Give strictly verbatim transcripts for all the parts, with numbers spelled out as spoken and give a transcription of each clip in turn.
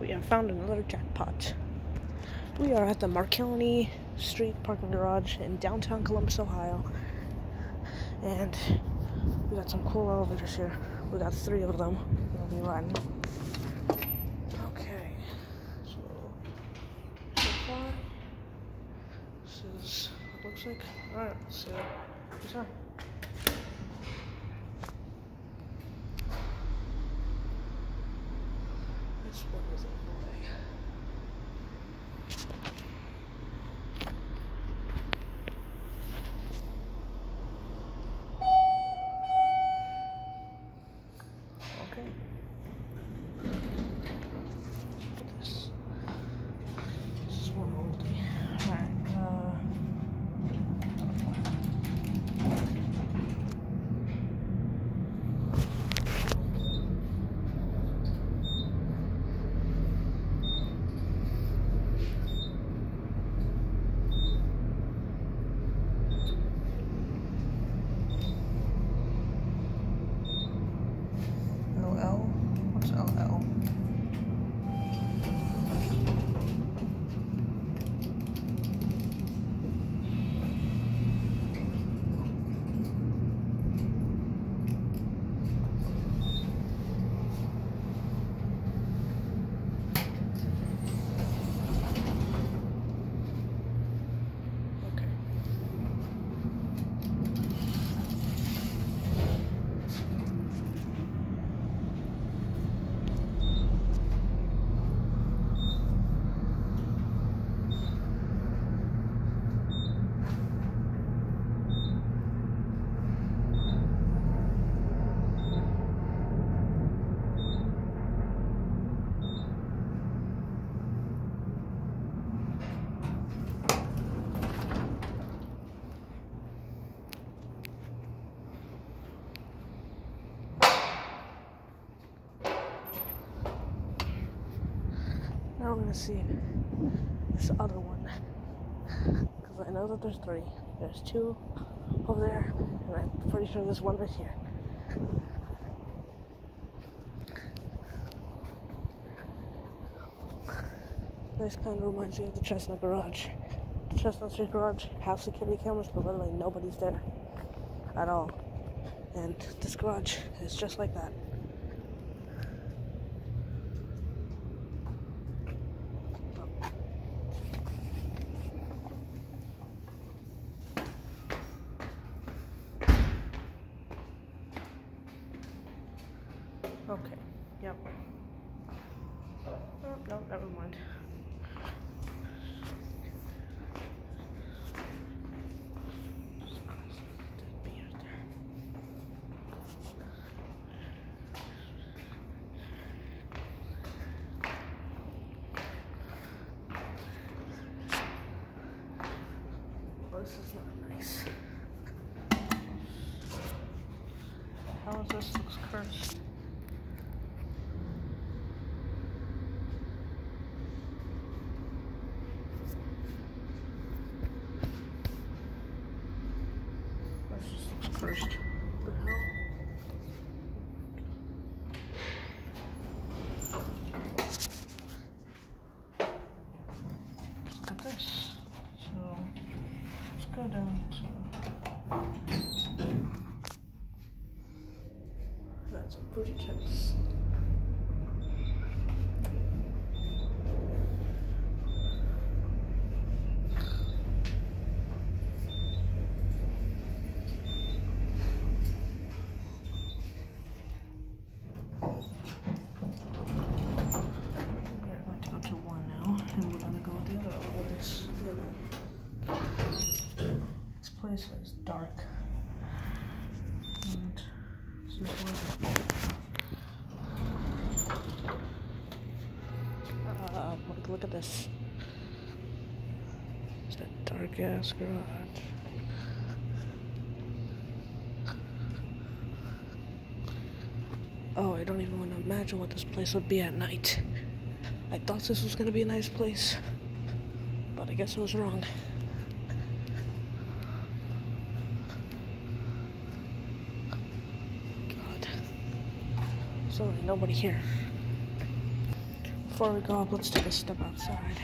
we have found another jackpot. We are at the Marconi Street parking garage in downtown Columbus, Ohio. And we got some cool elevators here. We got three of them. We'll be riding. Okay. So, so far, this is what it looks like. Alright, so, what's up? This one is in the way. Okay. This, this is one oldie. Alright, uh... L L? What's L L? Okay. Now we're gonna see this other one, because I know that there's three. There's two over there, and I'm pretty sure there's one right here. This kind of reminds me of the Chestnut Garage. The Chestnut Street Garage has security cameras, but literally nobody's there at all. And this garage is just like that. Okay, yep. Oh, no, never mind. Oh, this is not nice. How is this? Looks cursed. First. What the hell? Look at this. So let's go down to that's a Fujitec. This place is dark, and this is where uh, look, look at this. It's that dark ass garage. Oh, I don't even want to imagine what this place would be at night. I thought this was gonna be a nice place, but I guess I was wrong. God. There's literally nobody here. Before we go up, let's take a step outside.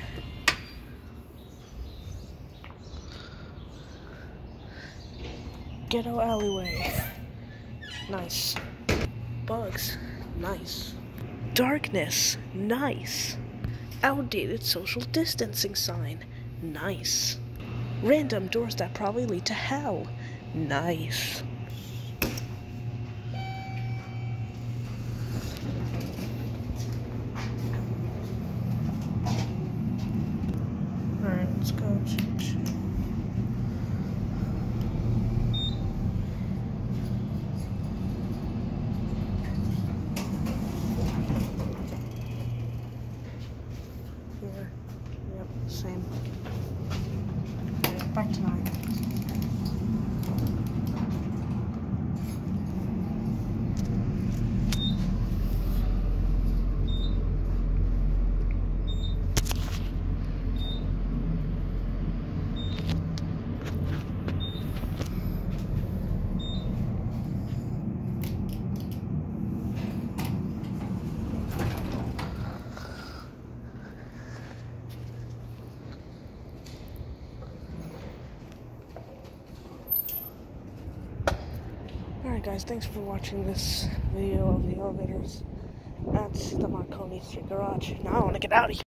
Ghetto alleyway. Nice. Bugs. Nice. Darkness. Nice. Outdated social distancing sign. Nice. Random doors that probably lead to hell. Nice. Alright, let's go change. Here. Yep, same. Okay, back to nine. Alright guys, thanks for watching this video of the elevators at the Marconi Street Garage. Now I want to get out of here.